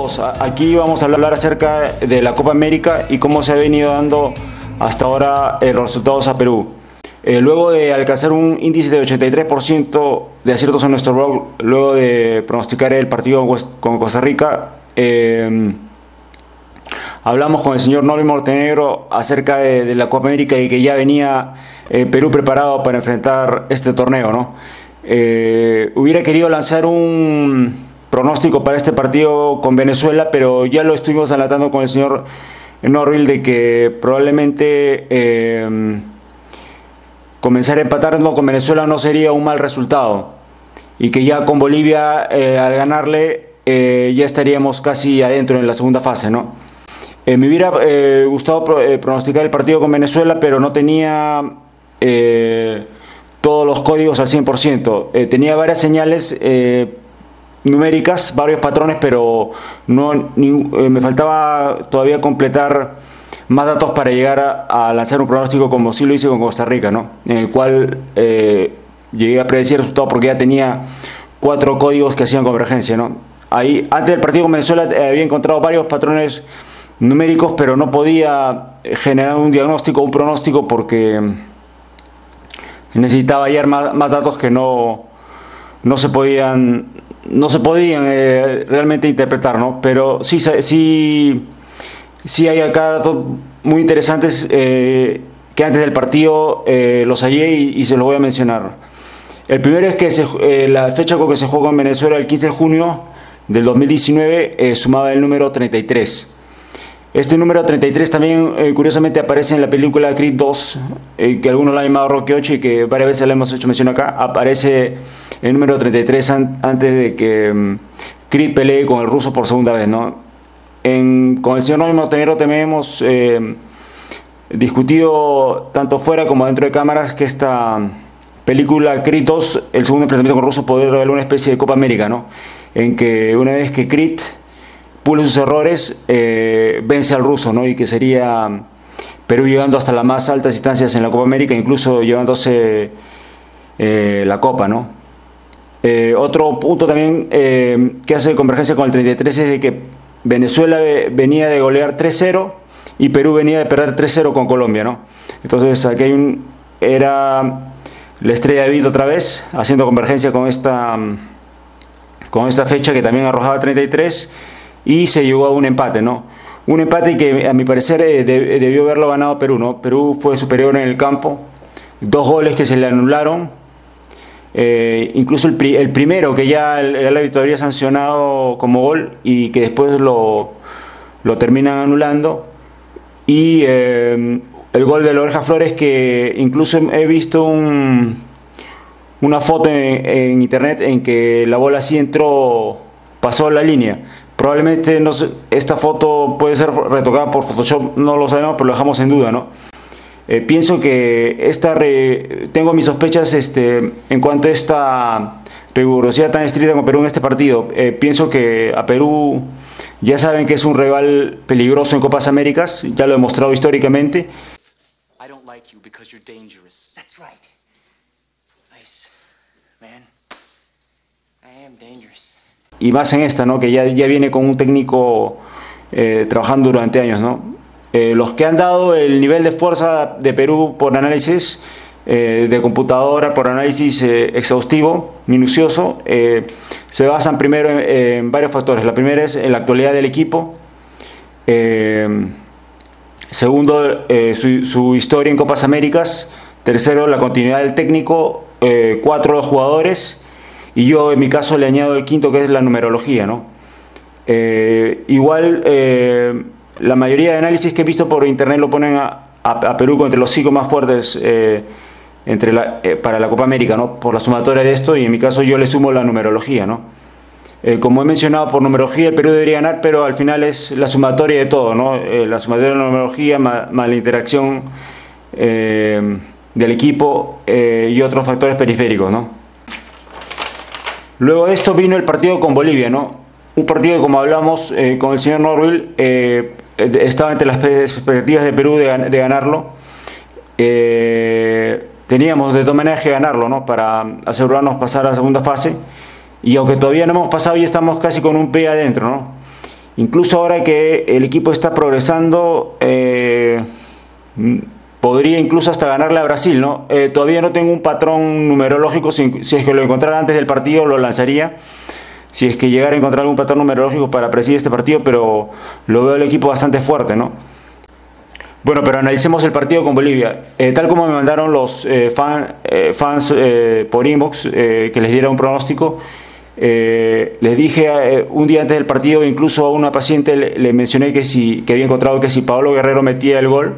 todos, aquí vamos a hablar acerca de la Copa América y cómo se ha venido dando hasta ahora los resultados a Perú. Luego de alcanzar un índice de 83% de aciertos en nuestro blog, luego de pronosticar el partido con Costa Rica, hablamos con el señor Norvin Montenegro acerca de la Copa América y que ya venía Perú preparado para enfrentar este torneo, ¿no? Hubiera querido lanzar un pronóstico para este partido con Venezuela, pero ya lo estuvimos adelantando con el señor Norvin de que probablemente comenzar empatando con Venezuela no sería un mal resultado y que ya con Bolivia al ganarle ya estaríamos casi adentro en la segunda fase, ¿no? Me hubiera gustado pronosticar el partido con Venezuela, pero no tenía todos los códigos al 100%. Tenía varias señales numéricas, varios patrones, pero me faltaba todavía completar más datos para llegar a lanzar un pronóstico como sí lo hice con Costa Rica, ¿no? En el cual llegué a predecir el resultado porque ya tenía 4 códigos que hacían convergencia, ¿no? Ahí, antes del partido con Venezuela había encontrado varios patrones numéricos, pero no podía generar un diagnóstico, un pronóstico, porque necesitaba hallar más datos que no se podían realmente interpretar, ¿no? Pero sí hay acá datos muy interesantes que antes del partido los hallé y se los voy a mencionar. El primero es que la fecha con que se jugó en Venezuela, el 15 de junio del 2019, sumaba el número 33. Este número 33 también curiosamente aparece en la película Creed 2, que algunos la han llamado Rocky 8 y que varias veces le hemos hecho mención acá. Aparece el número 33 antes de que Creed pelee con el ruso por segunda vez, ¿no? Con el señor Norvin Montenegro también hemos discutido tanto fuera como dentro de cámaras que esta película Creed 2, el segundo enfrentamiento con el ruso, podría revelar una especie de Copa América, ¿no? En que una vez que Creed pule sus errores, vence al ruso, ¿no? Y que sería Perú llegando hasta las más altas instancias en la Copa América, incluso llevándose la Copa, ¿no? Otro punto también que hace convergencia con el 33 es de que Venezuela venía de golear 3-0 y Perú venía de perder 3-0 con Colombia, ¿no? Entonces aquí era la estrella de David otra vez, haciendo convergencia con esta fecha que también arrojaba 33. Y se llegó a un empate, ¿no? Un empate que a mi parecer debió haberlo ganado Perú, ¿no? Perú fue superior en el campo, 2 goles que se le anularon, incluso el primero que ya el árbitro había sancionado como gol y que después lo terminan anulando, y el gol de la Oreja Flores, que incluso he visto una foto en internet en que la bola sí pasó la línea. Probablemente esta foto puede ser retocada por Photoshop, no lo sabemos, pero lo dejamos en duda, ¿no? Pienso que tengo mis sospechas en cuanto a esta rigurosidad tan estricta con Perú en este partido. Pienso que a Perú ya saben que es un rival peligroso en Copas Américas, ya lo he demostrado históricamente. I don't like you because you're dangerous. That's right. Nice, man. I am dangerous. Y más en esta, ¿no? Que ya viene con un técnico trabajando durante años, ¿no? Los que han dado el nivel de fuerza de Perú por análisis de computadora, por análisis exhaustivo, minucioso, se basan primero en varios factores. La primera es en la actualidad del equipo. Segundo, su historia en Copas Américas. Tercero, la continuidad del técnico. 4, los jugadores. Y yo en mi caso le añado el quinto, que es la numerología, ¿no? Igual la mayoría de análisis que he visto por internet lo ponen a Perú entre los 5 más fuertes para la Copa América, ¿no? Por la sumatoria de esto, y en mi caso yo le sumo la numerología, ¿no? Como he mencionado, por numerología el Perú debería ganar, pero al final es la sumatoria de todo, ¿no? La sumatoria de la numerología más la interacción del equipo y otros factores periféricos, ¿no? Luego de esto vino el partido con Bolivia, ¿no? Un partido que, como hablamos con el señor Norvin, estaba entre las expectativas de Perú de ganarlo. Teníamos de todas maneras que ganarlo, ¿no? Para asegurarnos pasar a la segunda fase. Y aunque todavía no hemos pasado, ya estamos casi con un pie adentro, ¿no? Incluso ahora que el equipo está progresando, podría incluso hasta ganarle a Brasil, ¿no? Todavía no tengo un patrón numerológico, si es que lo encontrara antes del partido lo lanzaría, si es que llegara a encontrar algún patrón numerológico para presidir este partido, pero lo veo el equipo bastante fuerte, ¿no? Bueno, pero analicemos el partido con Bolivia. Tal como me mandaron los fans por inbox que les diera un pronóstico, les dije un día antes del partido, incluso a una paciente le mencioné que había encontrado que si Paolo Guerrero metía el gol,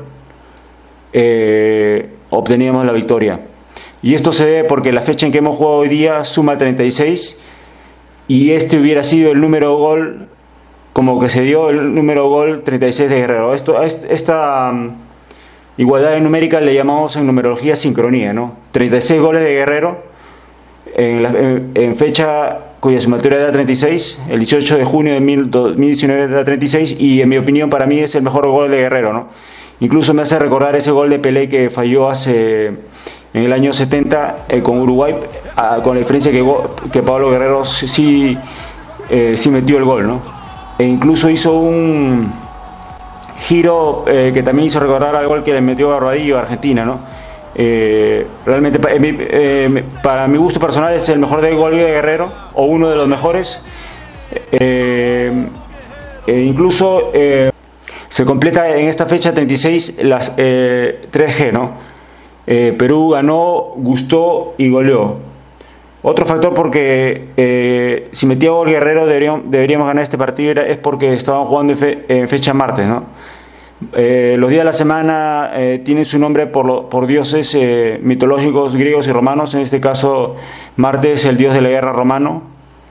obteníamos la victoria. Y esto se debe porque la fecha en que hemos jugado hoy día suma 36 y este hubiera sido el número gol, como que se dio el número gol 36 de Guerrero. Esta igualdad numérica le llamamos en numerología sincronía, ¿no? 36 goles de Guerrero en fecha cuya sumatoria da 36, el 18 de junio de 2019 da 36, y en mi opinión para mí es el mejor gol de Guerrero, ¿no? Incluso me hace recordar ese gol de Pelé que falló en el año 70 con Uruguay, con la diferencia que Paolo Guerrero sí metió el gol, ¿no? E incluso hizo un giro que también hizo recordar al gol que le metió Barbadillo a Argentina, ¿no? Realmente para mi gusto personal es el mejor del gol de Guerrero, o uno de los mejores. Incluso se completa en esta fecha 36 las 3G, ¿no? Perú ganó, gustó y goleó. Otro factor porque si metía gol Guerrero deberíamos ganar este partido es porque estaban jugando en fecha martes, ¿no? Los días de la semana tienen su nombre por dioses mitológicos griegos y romanos. En este caso Marte, el dios de la guerra romano,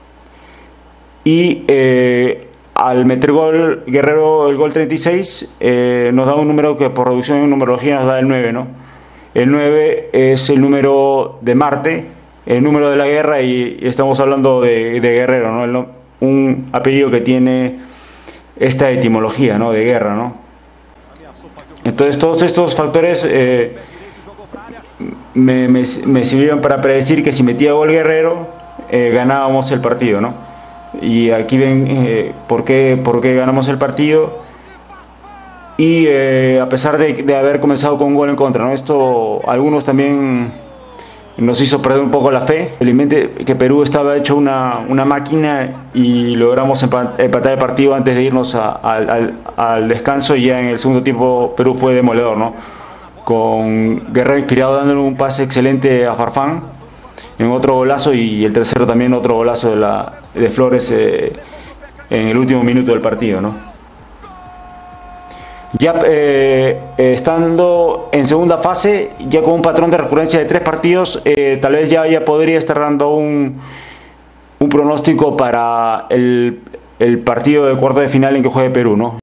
y al meter gol Guerrero, el gol 36, nos da un número que por reducción en numerología nos da el 9, ¿no? El 9 es el número de Marte, el número de la guerra, y estamos hablando de Guerrero, ¿no? Un apellido que tiene esta etimología, ¿no? De guerra, ¿no? Entonces todos estos factores me sirvieron para predecir que si metía gol Guerrero ganábamos el partido, ¿no? Y aquí ven por qué ganamos el partido. Y a pesar de haber comenzado con un gol en contra, ¿no? Esto algunos también nos hizo perder un poco la fe. Felizmente que Perú estaba hecho una máquina y logramos empatar el partido antes de irnos al descanso, y ya en el segundo tiempo Perú fue demoledor, ¿no? Con Guerrero inspirado dándole un pase excelente a Farfán en otro golazo, y el tercero también otro golazo de Flores en el último minuto del partido, ¿no? Ya estando en segunda fase, ya con un patrón de recurrencia de 3 partidos, tal vez ya podría estar dando un pronóstico para el partido de cuarto de final en que juegue Perú, ¿no?